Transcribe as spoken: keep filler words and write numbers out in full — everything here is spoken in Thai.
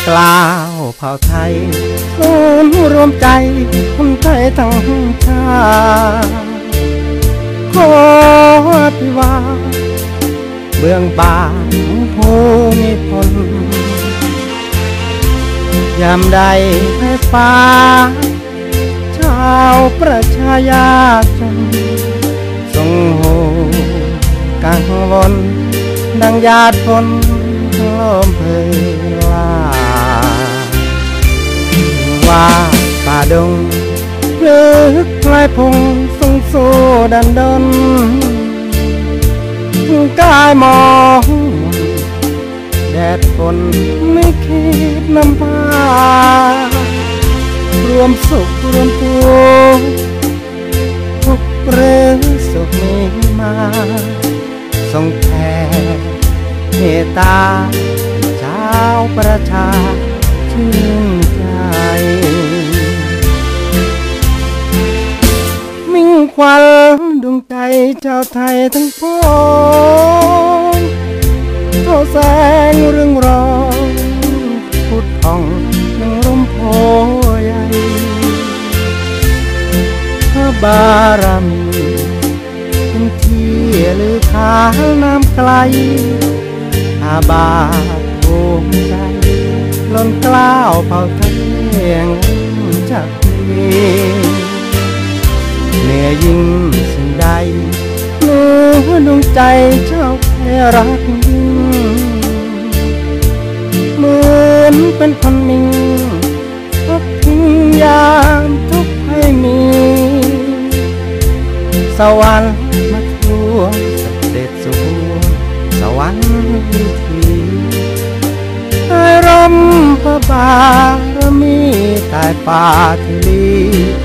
กล้าวเผ่าไทยศูนย์รวมใจคนไทยทั้งชาติขออภิวาทเบื้องบานภูมิพลยามใดให้ฟ้าชาวประชายาจนทรงโหกังวลดังหยาดฝนลมเพลลาว่าป่าดงหรือพลายพงทรงสู้ดันดนกายมองแดดฝนไม่คิดนำพารวมสุขรวมทุกข์ทุกเรื่องสุขมีมาทรงแผ่เมตตาชาวประชาชื่นใจมิ่งขวัญดวงใจชาวไทยทั้งปวงโทแสงเรื่องรองพุทธพองนังร่มโพใหญ่พระบารมีเป็นที่ลือขานน้ำไกลอาบาภูมิใจล้นกล้าวเผ่าไทยแห่งจักรีเหนือยิ่งสิ่งใดเหนือดวงใจเจ้าแค่รักยิ่งเหมือนเป็นคนมิงพักพิงยามทุกข์ให้มีสวรรค์มาทวงเสด็จสู่สวรรค์วิถีให้ร่มพระบารมีใต้ฟ้าที่ลี